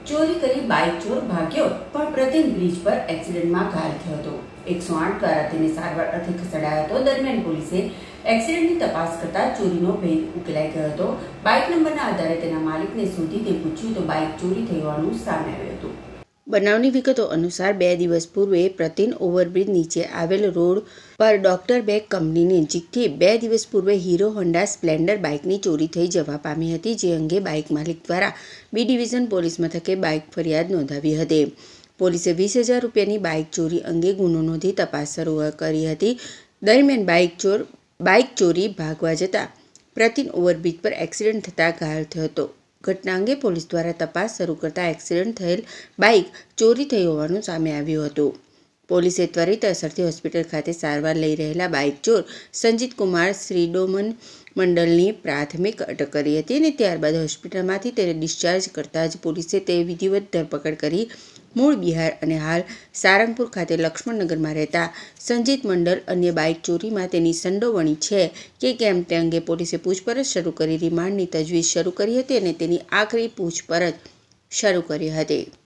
ચોરી કરી બાઇક ચોર ભાગ્યો, પણ પ્રતિન બ્રિજ પર એક્સિડન્ટમાં ઘાયલ થયો હતો। 108 દ્વારા તેને સારવાર અર્થે ખસેડાયો હતો। દરમિયાન પોલીસે એક્સિડન્ટની તપાસ કરતા ચોરીનો ભેદ ઉકેલાઈ ગયો હતો। બાઇક નંબરના આધારે તેના માલિકને શોધી તે પૂછ્યું તો બાઇક ચોરી થઈ હોવાનું સામે આવ્યું હતું। બનાવની વિગતો અનુસાર 2 દિવસ પૂર્વે પ્રતિન ઓવરબ્રિજ નીચે આવેલ રોડ પર ડોક્ટર બેગ કંપની નજીકથી 2 દિવસ પૂર્વે હીરો હોન્ડા સ્પ્લેન્ડર બાઇકની ચોરી થઈ જવા પામી હતી, જે અંગે બાઇક માલિક દ્વારા બી ડિવિઝન પોલીસ મથકે બાઇક ફરિયાદ નોંધાવી હતી। પોલીસે 20,000 રૂપિયાની બાઇક ચોરી અંગે ગુનો નોંધી તપાસ શરૂ કરી હતી। દરમિયાન બાઇક ચોરી ભાગવા જતા પ્રતિન ઓવરબ્રિજ પર એક્સિડન્ટ થતા ઘાયલ થયો હતો। ઘટના અંગે પોલીસ દ્વારા તપાસ શરૂ કરતા એક્સિડન્ટ થયેલ બાઇક ચોરી થઈ હોવાનું સામે આવ્યું હતું। પોલીસે ત્વરિત અસરથી હોસ્પિટલ ખાતે સારવાર લઈ રહેલા બાઇક ચોર સંજીત કુમાર શ્રીડોમન મંડલની પ્રાથમિક અટક કરી હતી અને ત્યારબાદ હોસ્પિટલમાંથી તેને ડિસ્ચાર્જ કરતા જ પોલીસે તે વિધિવત ધરપકડ કરી મૂળ બિહાર અને હાલ સારંગપુર ખાતે લક્ષ્મણનગરમાં રહેતા સંજીત મંડલ અન્ય બાઇક ચોરીમાં તેની સંડોવણી છે કે કેમ તે અંગે પોલીસે પૂછપરછ શરૂ કરી રિમાન્ડની તજવીજ શરૂ કરી હતી અને તેની આખરી પૂછપરછ શરૂ કરી હતી।